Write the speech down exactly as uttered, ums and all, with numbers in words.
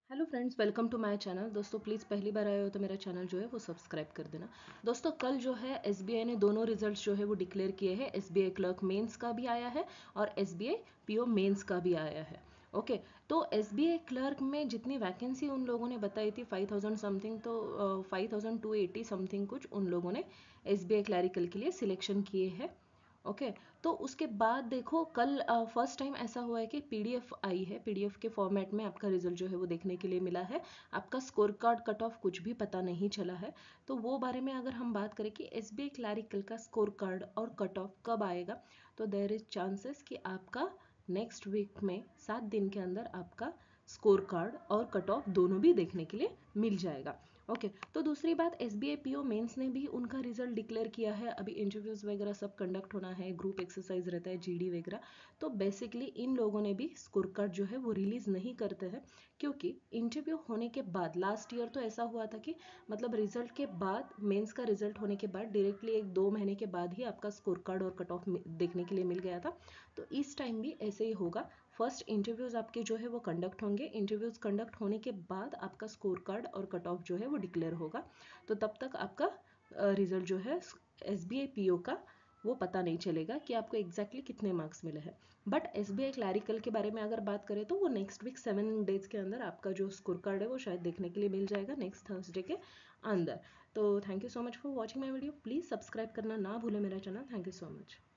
Hello friends, welcome to my channel. दोस्तों please पहली बार आए हो तो मेरा चैनल जो है वो सब्सक्राइब कर देना। दोस्तों कल जो है एसबीआई ने दोनों रिजल्ट्स जो है वो डिक्लेयर किए हैं। एसबीआई क्लर्क मेंस का भी आया है और एसबीआई पीओ मेंस का भी आया है। ओके, तो एसबीआई क्लर्क में जितनी वैकेंसी उन लोगों ने बताई थी फाइव थाउजेंड समथिंग, तो five thousand two eighty something कुछ उन लोगों ने एसबीआई क्लैरिकल के लिए सिलेक्शन किए हैं। ओके okay, तो उसके बाद देखो कल फर्स्ट टाइम ऐसा हुआ है कि पीडीएफ आई है। पीडीएफ के फॉर्मेट में आपका रिजल्ट जो है वो देखने के लिए मिला है। आपका स्कोर कार्ड कट ऑफ कुछ भी पता नहीं चला है। तो वो बारे में अगर हम बात करें कि एसबीआई क्लैरिकल का स्कोर कार्ड और कट ऑफ कब आएगा, तो देयर इज चांसेस कि आपका नेक्स्ट वीक में सात दिन के अंदर आपका स्कोर कार्ड और कट ऑफ दोनों भी देखने के लिए मिल जाएगा। ओके okay, तो दूसरी बात, S B I P O mains ने भी उनका रिजल्ट डिक्लेयर किया है। अभी इंटरव्यूज़ वगैरह सब कंडक्ट होना है, ग्रुप एक्सरसाइज रहता है, जीडी वगैरह। तो बेसिकली इन लोगों ने भी स्कोर कार्ड जो है वो रिलीज़ नहीं करते हैं, क्योंकि इंटरव्यू होने के बाद लास्ट ईयर तो ऐसा हुआ था कि मतलब रिजल्ट के बाद, मेंस का रिजल्ट होने के बाद डायरेक्टली एक दो महीने के बाद ही आपका स्कोर कार्ड और कट ऑफ देखने के लिए मिल गया था। तो इस टाइम भी ऐसे ही होगा। फर्स्ट इंटरव्यूज़ आपके जो है वो कंडक्ट होंगे। इंटरव्यूज़ कंडक्ट होने के बाद आपका स्कोर कार्ड और कट ऑफ जो है वो डिक्लेयर होगा। तो तब तक आपका रिजल्ट जो है S B I P O का वो पता नहीं चलेगा कि आपको एग्जैक्टली exactly कितने मार्क्स मिले हैं। But S B I clerical के बारे में अगर बात करें तो वो नेक्स्ट वीक सेवन डेज के अंदर आपका जो स्कोर कार्ड है वो शायद देखने के लिए मिल जाएगा, नेक्स्ट थर्सडे के अंदर। तो thank you so much for watching my video. Please subscribe करना ना भूलें मेरा channel. Thank you so much.